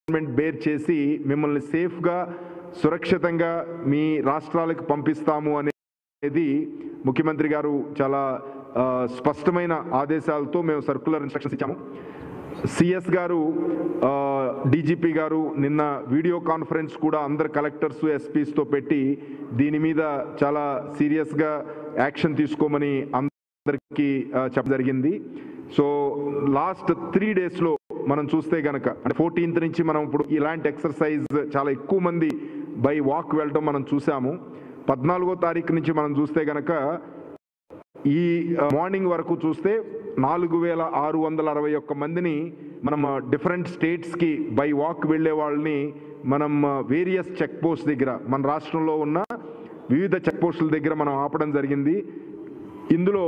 Bear చేసి మిమ్మల్ని సేఫ్గా సురక్షితంగా మీ రాష్ట్రాలకు పంపిస్తాము అనేది ముఖ్యమంత్రి గారు చాలా స్పష్టమైన ఆదేశాలతో మేము సర్క్యులర్ ఇన్స్ట్రక్షన్స్ ఇచ్చాము. సిఎస్ గారు డీజీపీ గారు నిన్న వీడియో కాన్ఫరెన్స్ కూడా అందరు కలెక్టర్స్ ఎస్పీస్తో పెట్టి దీని మీద చాలా సీరియస్గా యాక్షన్ తీసుకోమని అందరికీ చెప్పడం జరిగింది. సో లాస్ట్ 3 డేస్లో మనం చూస్తే కనుక అంటే 14th నుంచి మనం ఇప్పుడు ఇలాంటి ఎక్సర్సైజ్ చాలా ఎక్కువ మంది బై వాక్ వెళ్ళడం మనం చూసాము. 14వ తారీఖు నుంచి మనం చూస్తే కనుక ఈ మార్నింగ్ వరకు చూస్తే 4661 మందిని మనం డిఫరెంట్ స్టేట్స్కి బై వాక్ వెళ్ళే వాళ్ళని మనం వేరియస్ చెక్ పోస్ట్ దగ్గర మన రాష్ట్రంలో ఉన్న వివిధ చెక్ పోస్టుల దగ్గర మనం ఆపడం జరిగింది. ఇందులో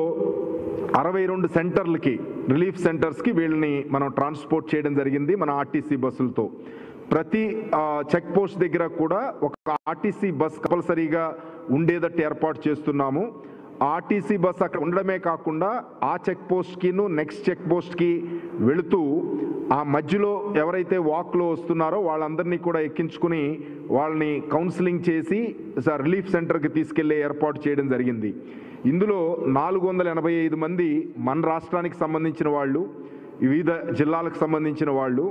62 సెంటర్లకి రిలీఫ్ సెంటర్స్కి వీళ్ళని మనం ట్రాన్స్పోర్ట్ చేయడం జరిగింది మన ఆర్టీసీ బస్సులతో. ప్రతి చెక్ పోస్ట్ దగ్గర కూడా ఒక ఆర్టీసీ బస్ కంపల్సరీగా ఉండేటట్టు ఏర్పాటు చేస్తున్నాము. ఆర్టీసీ బస్ అక్కడ ఉండడమే కాకుండా ఆ చెక్ పోస్ట్కిను నెక్స్ట్ చెక్ పోస్ట్కి వెళుతూ ఆ మధ్యలో ఎవరైతే వాక్లో వస్తున్నారో వాళ్ళందరినీ కూడా ఎక్కించుకుని వాళ్ళని కౌన్సిలింగ్ చేసి రిలీఫ్ సెంటర్కి తీసుకెళ్లే ఏర్పాటు చేయడం జరిగింది. ఇందులో 485 మంది మన రాష్ట్రానికి సంబంధించిన వాళ్ళు, వివిధ జిల్లాలకు సంబంధించిన వాళ్ళు,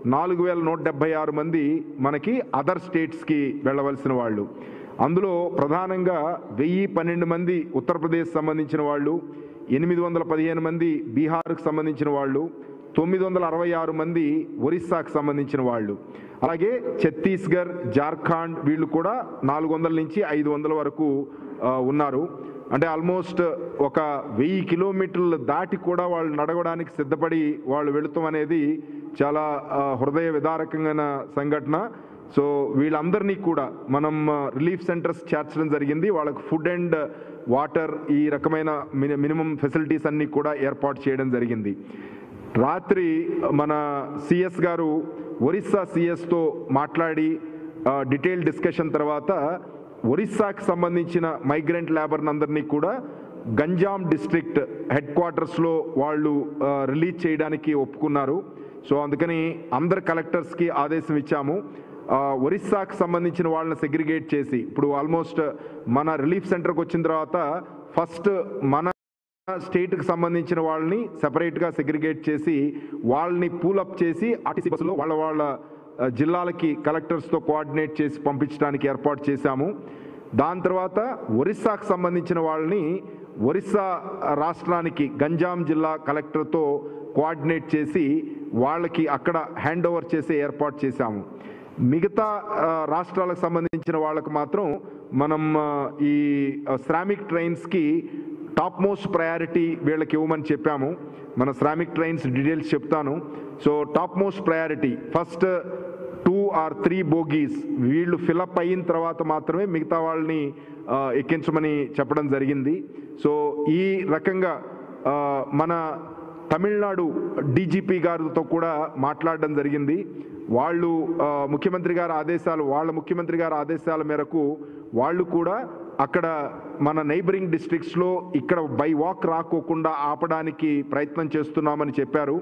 4176 మంది మనకి అదర్ స్టేట్స్కి వెళ్ళవలసిన వాళ్ళు. అందులో ప్రధానంగా 1012 మంది ఉత్తరప్రదేశ్ సంబంధించిన వాళ్ళు, 815 మంది బీహార్కు సంబంధించిన వాళ్ళు, 966 మంది ఒరిస్సాకు సంబంధించిన వాళ్ళు, అలాగే ఛత్తీస్గఢ్, జార్ఖండ్ వీళ్ళు కూడా 400 నుంచి 500 వరకు ఉన్నారు. అంటే ఆల్మోస్ట్ ఒక 1000 కిలోమీటర్లు దాటి కూడా వాళ్ళు నడవడానికి సిద్ధపడి వాళ్ళు వెళుతాం అనేది చాలా హృదయ విదారకమైన సంఘటన. సో వీళ్ళందరినీ కూడా మనం రిలీఫ్ సెంటర్స్ చేర్చడం జరిగింది. వాళ్ళకు ఫుడ్ అండ్ వాటర్ ఈ రకమైన మినిమం ఫెసిలిటీస్ అన్నీ కూడా ఏర్పాటు చేయడం జరిగింది. రాత్రి మన సిఎస్ గారు ఒరిస్సా సిఎస్తో మాట్లాడి డీటెయిల్ డిస్కషన్ తర్వాత ఒరిస్సాకి సంబంధించిన మైగ్రెంట్ లేబర్ని అందరినీ కూడా గంజాం డిస్ట్రిక్ట్ హెడ్ క్వార్టర్స్లో వాళ్ళు రిలీజ్ చేయడానికి ఒప్పుకున్నారు. సో అందుకని అందరు కలెక్టర్స్కి ఆదేశం ఇచ్చాము. ఒరిస్సాకు సంబంధించిన వాళ్ళని సెగ్రిగేట్ చేసి ఇప్పుడు ఆల్మోస్ట్ మన రిలీఫ్ సెంటర్కి వచ్చిన తర్వాత ఫస్ట్ మన స్టేట్కి సంబంధించిన వాళ్ళని సెపరేట్గా సెగ్రిగేట్ చేసి వాళ్ళని పూలప్ చేసి ఆర్టీసీ బస్సులో వాళ్ళ జిల్లాలకి కలెక్టర్స్తో కోఆర్డినేట్ చేసి పంపించడానికి ఏర్పాటు చేశాము. దాని తర్వాత ఒరిస్సాకు సంబంధించిన వాళ్ళని ఒరిస్సా రాష్ట్రానికి గంజాం జిల్లా కలెక్టర్తో కోఆర్డినేట్ చేసి వాళ్ళకి అక్కడ హ్యాండ్ ఓవర్ చేసే ఏర్పాటు చేశాము. మిగతా రాష్ట్రాలకు సంబంధించిన వాళ్ళకు మాత్రం మనం ఈ శ్రామిక్ ట్రైన్స్కి టాప్ మోస్ట్ ప్రయారిటీ వీళ్ళకి ఇవ్వమని చెప్పాము. మన శ్రామిక్ ట్రైన్స్ డీటెయిల్స్ చెప్తాను. So top most priority first 2 or 3 bogies వీళ్ళు ఫిలప్ అయిన తర్వాత మాత్రమే మిగతా వాళ్ళని ఎక్కించమని చెప్పడం జరిగింది. సో ఈ రకంగా మన తమిళనాడు డీజీపీ గారితో కూడా మాట్లాడడం జరిగింది. వాళ్ళు ముఖ్యమంత్రి గారి ఆదేశాల మేరకు వాళ్ళు కూడా అక్కడ మన నైబరింగ్ డిస్ట్రిక్ట్స్లో ఇక్కడ బై వాక్ రాకోకుండా ఆపడానికి ప్రయత్నం చేస్తున్నామని చెప్పారు.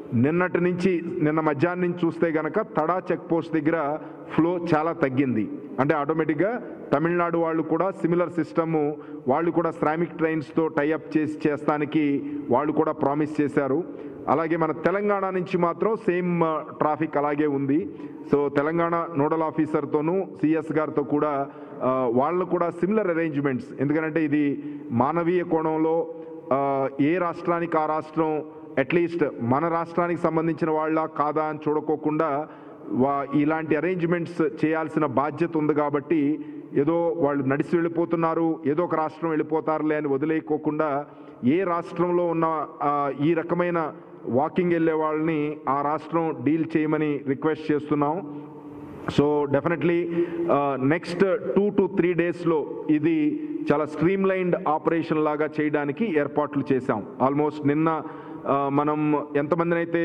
నిన్న మధ్యాహ్నం నుంచి చూస్తే కనుక తడా చెక్ పోస్ట్ దగ్గర ఫ్లో చాలా తగ్గింది. అంటే ఆటోమేటిక్గా తమిళనాడు వాళ్ళు కూడా సిమిలర్ సిస్టమ్ వాళ్ళు కూడా శ్రామిక్ ట్రైన్స్తో టైఅప్ చేస్తానికి వాళ్ళు కూడా ప్రామిస్ చేశారు. అలాగే మన తెలంగాణ నుంచి మాత్రం సేమ్ ట్రాఫిక్ అలాగే ఉంది. సో తెలంగాణ నోడల్ ఆఫీసర్తోనూ సిఎస్ గారితో కూడా వాళ్ళు కూడా సిమిలర్ అరేంజ్మెంట్స్, ఎందుకంటే ఇది మానవీయ కోణంలో ఏ రాష్ట్రానికి ఆ రాష్ట్రం అట్లీస్ట్ మన రాష్ట్రానికి సంబంధించిన వాళ్ళ కాదా అని చూడకోకుండా ఇలాంటి అరేంజ్మెంట్స్ చేయాల్సిన బాధ్యత ఉంది. కాబట్టి ఏదో వాళ్ళు నడిచి వెళ్ళిపోతున్నారు, ఏదో ఒక రాష్ట్రం వెళ్ళిపోతారులే అని వదిలేయకోకుండా ఏ రాష్ట్రంలో ఉన్న ఈ రకమైన వాకింగ్ వెళ్ళే వాళ్ళని ఆ రాష్ట్రం డీల్ చేయమని రిక్వెస్ట్ చేస్తున్నాం. సో డెఫినెట్లీ నెక్స్ట్ 2 to 3 డేస్లో ఇది చాలా స్ట్రీమ్లైన్డ్ ఆపరేషన్ లాగా చేయడానికి ఏర్పాట్లు చేశాం. ఆల్మోస్ట్ నిన్న మనం ఎంతమందిని అయితే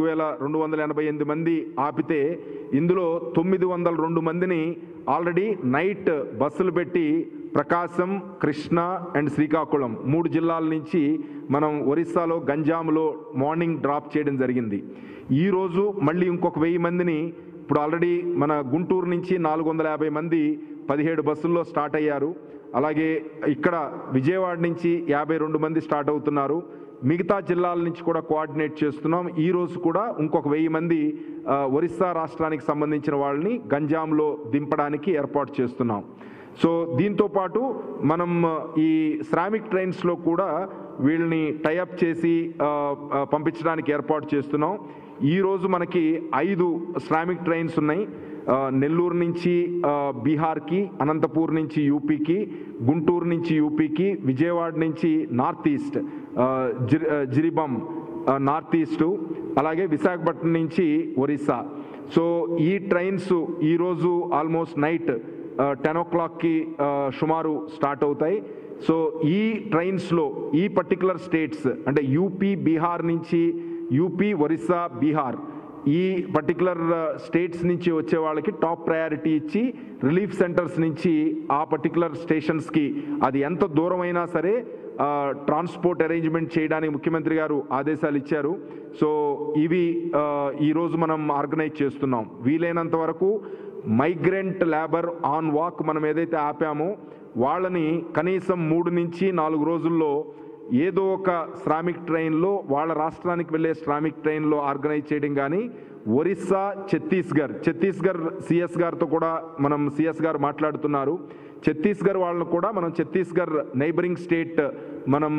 4288 మంది ఆపితే ఇందులో 902 మందిని ఆల్రెడీ నైట్ బస్సులు పెట్టి ప్రకాశం, కృష్ణా అండ్ శ్రీకాకుళం 3 జిల్లాల నుంచి మనం ఒరిస్సాలో గంజాంలో మార్నింగ్ డ్రాప్ చేయడం జరిగింది. ఈరోజు మళ్ళీ ఇంకొక 1000 మందిని ఇప్పుడు ఆల్రెడీ మన గుంటూరు నుంచి 450 మంది 17 బస్సుల్లో స్టార్ట్ అయ్యారు. అలాగే ఇక్కడ విజయవాడ నుంచి 52 మంది స్టార్ట్ అవుతున్నారు. మిగతా జిల్లాల నుంచి కూడా కోఆర్డినేట్ చేస్తున్నాం. ఈ రోజు కూడా ఇంకొక 1000 మంది ఒరిస్సా రాష్ట్రానికి సంబంధించిన వాళ్ళని గంజాంలో దింపడానికి ఏర్పాటు చేస్తున్నాం. సో దీంతో పాటు మనం ఈ శ్రామిక్ ట్రైన్స్లో కూడా వీళ్ళని టైఅప్ చేసి పంపించడానికి ఏర్పాటు చేస్తున్నాం. ఈరోజు మనకి 5 శ్రామిక్ ట్రైన్స్ ఉన్నాయి. నెల్లూరు నుంచి బీహార్కి, అనంతపూర్ నుంచి యూపీకి, గుంటూరు నుంచి యూపీకి, విజయవాడ నుంచి north east Jiribam north east, అలాగే విశాఖపట్నం నుంచి ఒరిస్సా. సో ఈ ట్రైన్స్ ఈరోజు ఆల్మోస్ట్ నైట్ 10 o'clockకి సుమారు స్టార్ట్ అవుతాయి. సో ఈ ట్రైన్స్లో ఈ పర్టికులర్ స్టేట్స్ అంటే యూపీ, బీహార్ నుంచి యూపీ, ఒరిస్సా, బీహార్ ఈ పర్టికులర్ స్టేట్స్ నుంచి వచ్చే వాళ్ళకి టాప్ ప్రయారిటీ ఇచ్చి రిలీఫ్ సెంటర్స్ నుంచి ఆ పర్టికులర్ స్టేషన్స్కి అది ఎంత దూరం అయినా సరే ట్రాన్స్పోర్ట్ అరేంజ్మెంట్ చేయడానికి ముఖ్యమంత్రి గారు ఆదేశాలు ఇచ్చారు. సో ఇవి ఈరోజు మనం ఆర్గనైజ్ చేస్తున్నాం. వీలైనంత వరకు మైగ్రెంట్ లేబర్ ఆన్ వాక్ మనం ఏదైతే ఆపామో వాళ్ళని కనీసం 3 నుంచి 4 రోజుల్లో ఏదో ఒక శ్రామిక్ ట్రైన్లో వాళ్ళ రాష్ట్రానికి వెళ్ళే శ్రామిక్ ట్రైన్లో ఆర్గనైజ్ చేయడం కానీ, ఒరిస్సా, ఛత్తీస్గఢ్ సిఎస్ గారితో కూడా మనం సిఎస్ గారు మాట్లాడుతున్నారు. ఛత్తీస్గఢ్ వాళ్ళను కూడా మనం ఛత్తీస్గఢ్ నైబరింగ్ స్టేట్ మనం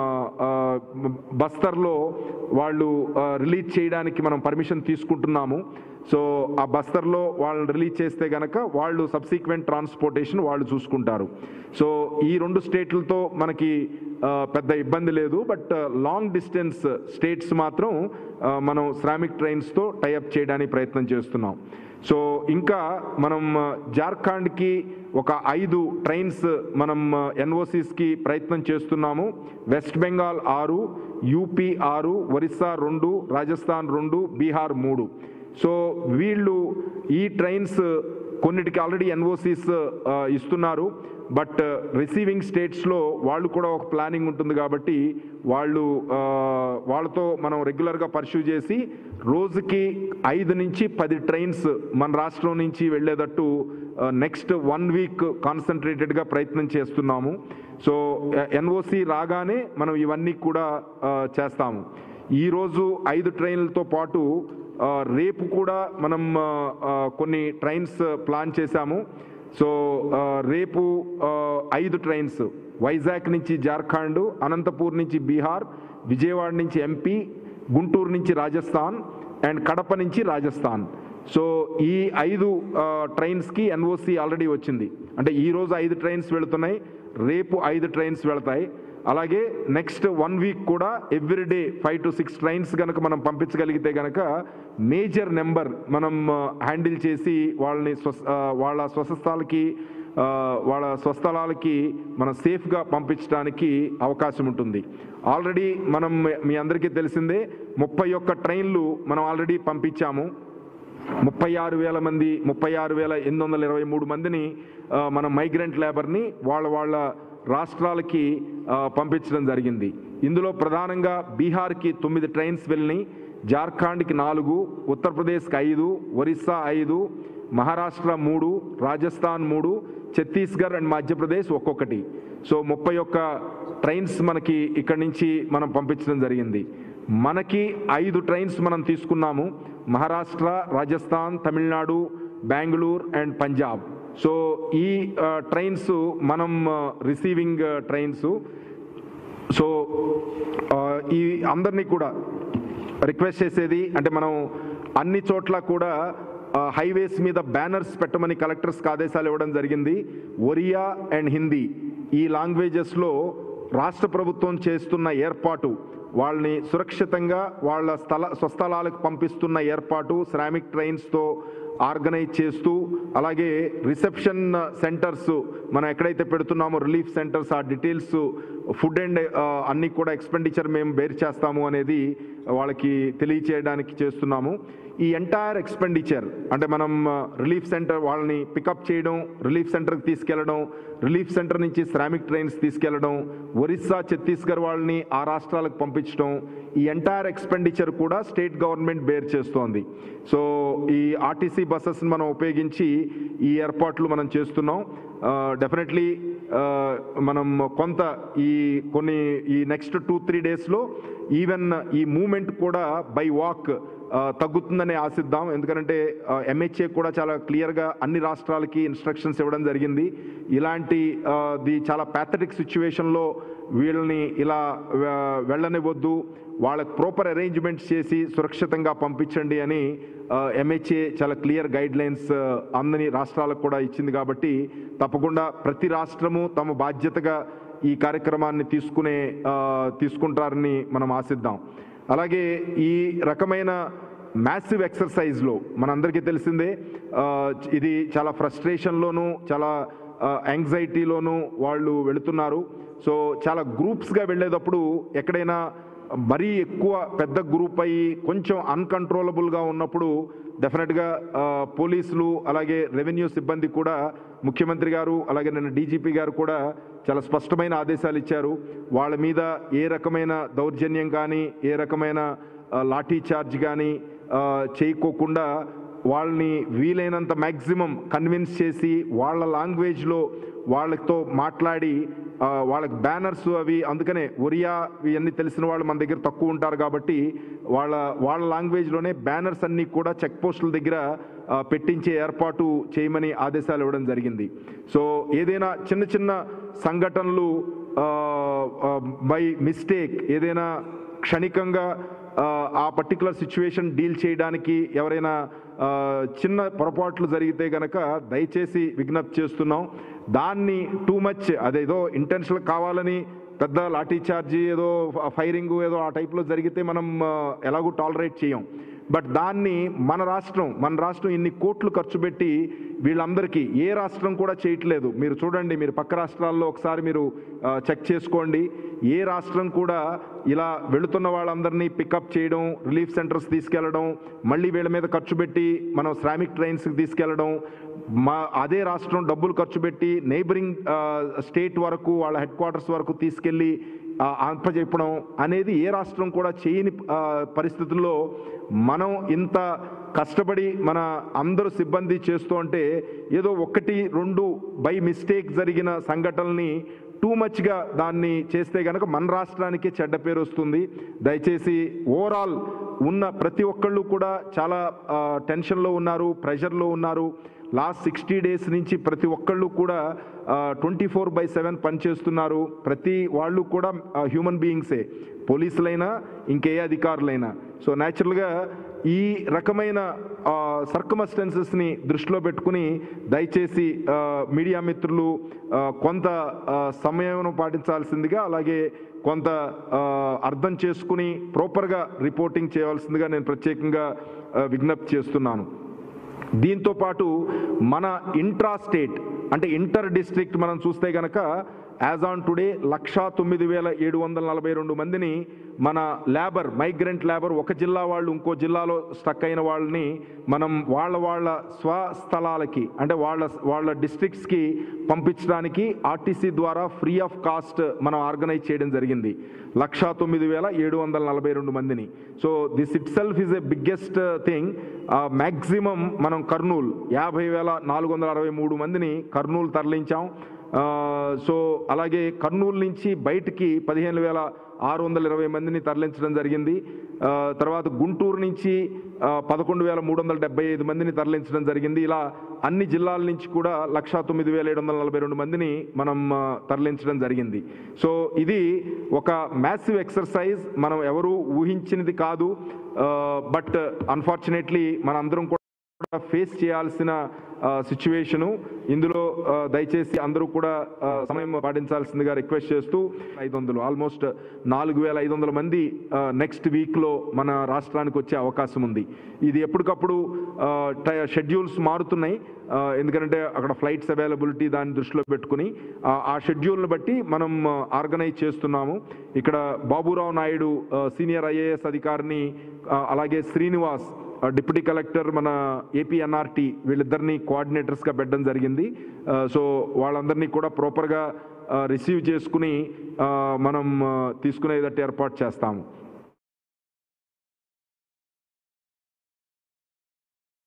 బస్తర్లో వాళ్ళు రిలీజ్ చేయడానికి మనం పర్మిషన్ తీసుకుంటున్నాము. సో ఆ బస్తర్లో వాళ్ళని రిలీజ్ చేస్తే గనక వాళ్ళు సబ్సిక్వెంట్ ట్రాన్స్పోర్టేషన్ వాళ్ళు చూసుకుంటారు. సో ఈ 2 స్టేట్లతో మనకి పెద్ద ఇబ్బంది లేదు. బట్ లాంగ్ డిస్టెన్స్ స్టేట్స్ మాత్రం మనం శ్రామిక్ ట్రైన్స్తో టైఅప్ చేయడానికి ప్రయత్నం చేస్తున్నాం. సో ఇంకా మనం జార్ఖండ్కి ఒక 5 ట్రైన్స్ మనం ఎన్ఓసిస్కి ప్రయత్నం చేస్తున్నాము. వెస్ట్ బెంగాల్ 6, యూపీ 6, ఒరిస్సా 2, రాజస్థాన్ 2, బీహార్ 3. సో వీళ్ళు ఈ ట్రైన్స్ కొన్నిటికి ఆల్రెడీ ఎన్ఓసిస్ ఇస్తున్నారు. బట్ రిసీవింగ్ స్టేట్స్లో వాళ్ళు కూడా ఒక ప్లానింగ్ ఉంటుంది కాబట్టి వాళ్ళతో మనం రెగ్యులర్గా పర్స్యూ చేసి రోజుకి 5 నుంచి 10 ట్రైన్స్ మన రాష్ట్రం నుంచి వెళ్ళేటట్టు నెక్స్ట్ 1 వీక్ కాన్సన్ట్రేటెడ్గా ప్రయత్నం చేస్తున్నాము. సో ఎన్ఓసి రాగానే మనం ఇవన్నీ కూడా చేస్తాము. ఈరోజు 5 ట్రైన్లతో పాటు రేపు కూడా మనం కొన్ని ట్రైన్స్ ప్లాన్ చేశాము. సో రేపు 5 ట్రైన్స్ వైజాగ్ నుంచి జార్ఖండ్, అనంతపూర్ నుంచి బీహార్, విజయవాడ నుంచి ఎంపీ, గుంటూరు నుంచి రాజస్థాన్ అండ్ కడప నుంచి రాజస్థాన్. సో ఈ 5 ట్రైన్స్కి ఎన్ఓసి ఆల్రెడీ వచ్చింది. అంటే ఈరోజు 5 ట్రైన్స్ వెళుతున్నాయి, రేపు 5 ట్రైన్స్ వెళతాయి. అలాగే నెక్స్ట్ 1 వీక్ కూడా ఎవ్రీడే 5 to 6 ట్రైన్స్ కనుక మనం పంపించగలిగితే కనుక మేజర్ నెంబర్ మనం హ్యాండిల్ చేసి వాళ్ళని వాళ్ళ స్వస్థలాలకి మనం సేఫ్గా పంపించడానికి అవకాశం ఉంటుంది. ఆల్రెడీ మనం మీ అందరికీ తెలిసిందే 31 ట్రైన్లు మనం ఆల్రెడీ పంపించాము. 36,000 మంది 36,823 మందిని మన మైగ్రెంట్ లేబర్ని వాళ్ళ రాష్ట్రాలకి పంపించడం జరిగింది. ఇందులో ప్రధానంగా బీహార్కి 9 ట్రైన్స్ వెళ్ళినాయి, జార్ఖండ్కి 4, ఉత్తరప్రదేశ్కి 5, ఒరిస్సా 5, మహారాష్ట్ర 3, రాజస్థాన్ 3, ఛత్తీస్గఢ్ అండ్ మధ్యప్రదేశ్ ఒక్కొక్కటి. సో 31 ట్రైన్స్ మనకి ఇక్కడి నుంచి మనం పంపించడం జరిగింది. మనకి 5 ట్రైన్స్ మనం తీసుకున్నాము, మహారాష్ట్ర, రాజస్థాన్, తమిళనాడు, బెంగళూరు అండ్ పంజాబ్. సో ఈ ట్రైన్స్ మనం రిసీవింగ్ ట్రైన్స్. సో ఈ అందరినీ కూడా రిక్వెస్ట్ చేసేది అంటే మనం అన్ని చోట్ల కూడా హైవేస్ మీద బ్యానర్స్ పెట్టమని కలెక్టర్స్కి ఆదేశాలు ఇవ్వడం జరిగింది. ఒరియా అండ్ హిందీ ఈ లాంగ్వేజెస్లో రాష్ట్ర ప్రభుత్వం చేస్తున్న ఏర్పాటు, వాళ్ళని సురక్షితంగా వాళ్ళ స్వస్థలాలకు పంపిస్తున్న ఏర్పాటు శ్రామిక్ ట్రైన్స్తో ఆర్గనైజ్ చేస్తూ, అలాగే రిసెప్షన్ సెంటర్స్ మనం ఎక్కడైతే పెడుతున్నామో రిలీఫ్ సెంటర్స్ ఆ డీటెయిల్స్ ఫుడ్ అండ్ అన్ని కూడా ఎక్స్పెండిచర్ మేము బేర్ చేస్తాము అనేది వాళ్ళకి తెలియచేయడానికి చేస్తున్నాము. ఈ ఎంటైర్ ఎక్స్పెండిచర్ అంటే మనం రిలీఫ్ సెంటర్ వాళ్ళని పికప్ చేయడం, రిలీఫ్ సెంటర్కి తీసుకెళ్లడం, రిలీఫ్ సెంటర్ నుంచి శ్రామిక్ ట్రైన్స్ తీసుకెళ్లడం, ఒరిస్సా, ఛత్తీస్గఢ్ వాళ్ళని ఆ రాష్ట్రాలకు పంపించడం, ఈ ఎంటైర్ ఎక్స్పెండిచర్ కూడా స్టేట్ గవర్నమెంట్ బేర్ చేస్తోంది. సో ఈ ఆర్టీసీ బస్సెస్ని మనం ఉపయోగించి ఈ ఏర్పాట్లు మనం చేస్తున్నాం. డెఫినెట్లీ మనం కొంత ఈ నెక్స్ట్ 2-3 డేస్లో ఈవెన్ ఈ మూమెంట్ కూడా బై వాక్ తగ్గుతుందని ఆశిద్దాం. ఎందుకంటే MHA కూడా చాలా క్లియర్గా అన్ని రాష్ట్రాలకి ఇన్స్ట్రక్షన్స్ ఇవ్వడం జరిగింది. ఇలాంటి చాలా ప్యాథటిక్ సిచ్యువేషన్లో వీళ్ళని ఇలా వెళ్ళనివ్వద్దు, వాళ్ళకి ప్రాపర్ అరేంజ్మెంట్స్ చేసి సురక్షితంగా పంపించండి అని MHA చాలా క్లియర్ గైడ్ లైన్స్ అన్ని రాష్ట్రాలకు కూడా ఇచ్చింది. కాబట్టి తప్పకుండా ప్రతి రాష్ట్రము తమ బాధ్యతగా ఈ కార్యక్రమాన్ని తీసుకుంటారని మనం ఆశిద్దాం. అలాగే ఈ రకమైన మ్యాసివ్ ఎక్సర్సైజ్లో మనందరికీ తెలిసిందే, ఇది చాలా ఫ్రస్ట్రేషన్లోనూ చాలా యాంగ్జైటీలోనూ వాళ్ళు వెళుతున్నారు. సో చాలా గ్రూప్స్గా వెళ్ళేటప్పుడు ఎక్కడైనా మరీ ఎక్కువ పెద్ద గ్రూప్ అయ్యి కొంచెం అన్కంట్రోలబుల్గా ఉన్నప్పుడు డెఫినెట్గా పోలీసులు అలాగే రెవెన్యూ సిబ్బంది కూడా, ముఖ్యమంత్రి గారు అలాగే నిన్న DGP గారు కూడా చాలా స్పష్టమైన ఆదేశాలు ఇచ్చారు. వాళ్ళ మీద ఏ రకమైన దౌర్జన్యం కానీ ఏ రకమైన లాఠీ చార్జ్ కానీ చేయకోకుండా వాళ్ళని వీలైనంత మ్యాక్సిమం కన్విన్స్ చేసి వాళ్ళ లాంగ్వేజ్లో వాళ్ళతో మాట్లాడి వాళ్ళకి బ్యానర్స్ అవి, అందుకనే ఒరియా ఇవన్నీ తెలిసిన వాళ్ళు మన దగ్గర తక్కువ ఉంటారు కాబట్టి వాళ్ళ లాంగ్వేజ్లోనే బ్యానర్స్ అన్నీ కూడా చెక్ పోస్టుల దగ్గర పెట్టించే ఏర్పాటు చేయమని ఆదేశాలు ఇవ్వడం జరిగింది. సో ఏదైనా చిన్న చిన్న సంఘటనలు బై మిస్టేక్ ఏదైనా క్షణికంగా ఆ పర్టికులర్ సిచ్యువేషన్ డీల్ చేయడానికి ఎవరైనా చిన్న పొరపాట్లు జరిగితే గనక దయచేసి విజ్ఞప్తి చేస్తున్నాం. దాన్ని టూ మచ్ అదేదో ఇంటెన్షనల్ కావాలని పెద్ద లాఠీ చార్జీ ఏదో ఫైరింగ్ ఏదో ఆ టైప్లో జరిగితే మనం ఎలాగూ టాలరేట్ చేయం. బట్ దాన్ని మన రాష్ట్రం ఇన్ని కోట్లు ఖర్చు పెట్టి వీళ్ళందరికీ ఏ రాష్ట్రం కూడా చేయట్లేదు. మీరు చూడండి, మీరు పక్క రాష్ట్రాల్లో ఒకసారి మీరు చెక్ చేసుకోండి. ఏ రాష్ట్రం కూడా ఇలా వెళుతున్న వాళ్ళందరినీ పికప్ చేయడం, రిలీఫ్ సెంటర్స్ తీసుకెళ్లడం, మళ్ళీ వీళ్ళ మీద ఖర్చు పెట్టి మనం శ్రామిక్ ట్రైన్స్కి తీసుకెళ్లడం, అదే రాష్ట్రం డబ్బులు ఖర్చు పెట్టి నైబరింగ్ స్టేట్ వరకు వాళ్ళ హెడ్ క్వార్టర్స్ వరకు తీసుకెళ్ళి అప్పచెప్పడం అనేది ఏ రాష్ట్రం కూడా చేయని పరిస్థితుల్లో మనం ఇంత కష్టపడి మన అందరూ సిబ్బంది చేస్తూ ఉంటే ఏదో 1-2 బై మిస్టేక్ జరిగిన సంఘటనల్ని టూ మచ్గా దాన్ని చేస్తే కనుక మన రాష్ట్రానికి చెడ్డ పేరు వస్తుంది. దయచేసి ఓవరాల్ ఉన్న ప్రతి ఒక్కళ్ళు కూడా చాలా టెన్షన్లో ఉన్నారు, ప్రెషర్లో ఉన్నారు. లాస్ట్ 60 డేస్ నుంచి ప్రతి ఒక్కళ్ళు కూడా 24/7 పనిచేస్తున్నారు. ప్రతి వాళ్ళు కూడా హ్యూమన్ బీయింగ్సే, పోలీసులైనా ఇంకే అధికారులైనా. సో న్యాచురల్గా ఈ రకమైన సర్కమస్టెన్సెస్ని దృష్టిలో పెట్టుకుని దయచేసి మీడియా మిత్రులు కొంత సమయం పాటించాల్సిందిగా, అలాగే కొంత అర్థం చేసుకుని ప్రాపర్గా రిపోర్టింగ్ చేయవలసిందిగా నేను ప్రత్యేకంగా విజ్ఞప్తి చేస్తున్నాను. దీంతో పాటు మన ఇంట్రా స్టేట్ అంటే ఇంటర్ డిస్ట్రిక్ట్ మనం చూస్తే గనక యాజ్ ఆన్ టుడే 1,09,742 మందిని మన మైగ్రెంట్ లేబర్ ఒక జిల్లా వాళ్ళు ఇంకో జిల్లాలో స్టక్ అయిన వాళ్ళని మనం వాళ్ళ స్వస్థలాలకి అంటే వాళ్ళ డిస్ట్రిక్ట్స్కి పంపించడానికి ఆర్టీసీ ద్వారా ఫ్రీ ఆఫ్ కాస్ట్ మనం ఆర్గనైజ్ చేయడం జరిగింది. 1,09,742 మందిని. So this itself is a biggest thing. Maximum మనం కర్నూలు 50,463 మందిని కర్నూలు తరలించాం. సో అలాగే కర్నూలు నుంచి బయటికి 15,620 మందిని తరలించడం జరిగింది. తర్వాత గుంటూరు నుంచి 11,375 మందిని తరలించడం జరిగింది. ఇలా అన్ని జిల్లాల నుంచి కూడా 1,09,742 మందిని మనం తరలించడం జరిగింది. సో ఇది ఒక మ్యాసివ్ ఎక్సర్సైజ్, మనం ఎవరు ఊహించినది కాదు. బట్ అన్ఫార్చునేట్లీ మన అందరం కూడా ఫేస్ చేయాల్సిన సిచ్యువేషను. ఇందులో దయచేసి అందరూ కూడా సమయం పాటించాల్సిందిగా రిక్వెస్ట్ చేస్తూ 500 ఆల్మోస్ట్ 4500 మంది నెక్స్ట్ వీక్లో మన రాష్ట్రానికి వచ్చే అవకాశం ఉంది. ఇది ఎప్పటికప్పుడు షెడ్యూల్స్ మారుతున్నాయి, ఎందుకంటే అక్కడ ఫ్లైట్స్ అవైలబిలిటీ దాన్ని దృష్టిలో పెట్టుకుని ఆ షెడ్యూల్ని బట్టి మనం ఆర్గనైజ్ చేస్తున్నాము. ఇక్కడ బాబురావు నాయుడు సీనియర్ ఐఏఎస్ అధికారిని, అలాగే శ్రీనివాస్ డిప్యూటీ కలెక్టర్ మన ఏపీ ఎన్ఆర్టీ వీళ్ళిద్దరిని కోఆర్డినేటర్స్గా పెట్టడం జరిగింది. సో వాళ్ళందరినీ కూడా ప్రాపర్గా రిసీవ్ చేసుకుని మనం తీసుకునేటట్టు ఏర్పాటు చేస్తాము.